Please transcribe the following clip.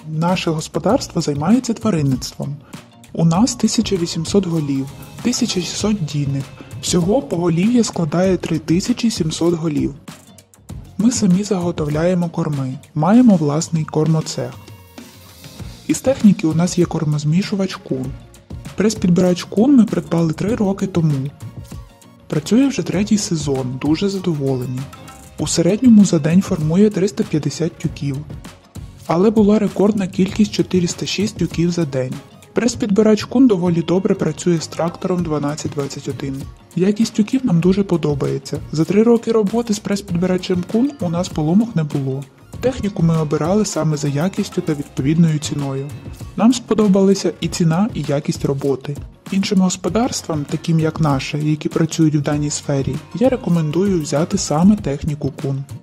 Наше господарство займається тваринництвом. У нас 1800 голів, 1600 дійних. Всього поголів'я складає 3700 голів. Ми самі заготовляємо корми, маємо власний кормоцех. Із техніки у нас є кормозмішувач Кун. Прес-підбирач Кун ми придбали 3 роки тому. Працює вже 3-й сезон, дуже задоволені. У середньому за день формує 350 тюків. Але була рекордна кількість 406 тюків за день. Прес-підбирач Кун доволі добре працює з трактором 1221. Якість тюків нам дуже подобається. За 3 роки роботи з прес-підбирачем Кун у нас поломок не було. Техніку ми обирали саме за якістю та відповідною ціною. Нам сподобалися і ціна, і якість роботи. Іншим господарствам, таким як наше, які працюють в даній сфері, я рекомендую взяти саме техніку Кун.